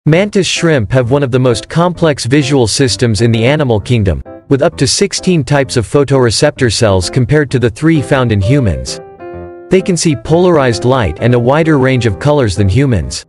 Mantis shrimp have one of the most complex visual systems in the animal kingdom, with up to 16 types of photoreceptor cells compared to the 3 found in humans. They can see polarized light and a wider range of colors than humans.